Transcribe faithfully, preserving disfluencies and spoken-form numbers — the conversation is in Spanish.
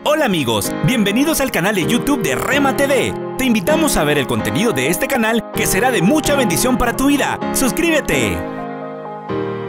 Hola amigos, bienvenidos al canal de YouTube de Rema T V. Te invitamos a ver el contenido de este canal que será de mucha bendición para tu vida. ¡Suscríbete!